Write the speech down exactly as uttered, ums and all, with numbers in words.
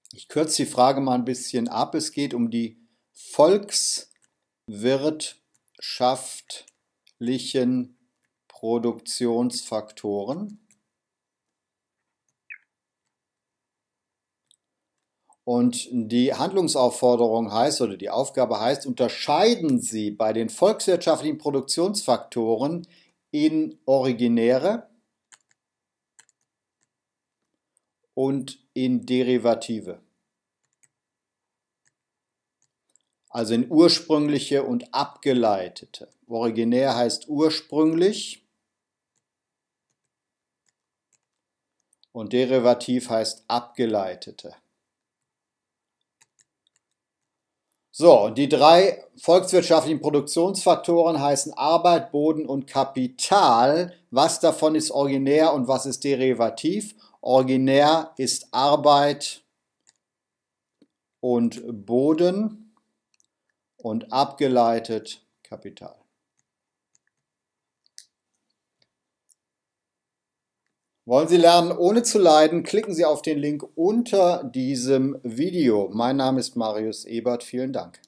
Ich kürze die Frage mal ein bisschen ab. Es geht um die volkswirtschaftlichen Produktionsfaktoren. Und die Handlungsaufforderung heißt, oder die Aufgabe heißt, unterscheiden Sie bei den volkswirtschaftlichen Produktionsfaktoren in originäre und in Derivative. Also in ursprüngliche und abgeleitete. Originär heißt ursprünglich und derivativ heißt abgeleitete. So, die drei volkswirtschaftlichen Produktionsfaktoren heißen Arbeit, Boden und Kapital. Was davon ist originär und was ist derivativ? Originär ist Arbeit und Boden und abgeleitet Kapital. Wollen Sie lernen, ohne zu leiden? Klicken Sie auf den Link unter diesem Video. Mein Name ist Marius Ebert. Vielen Dank.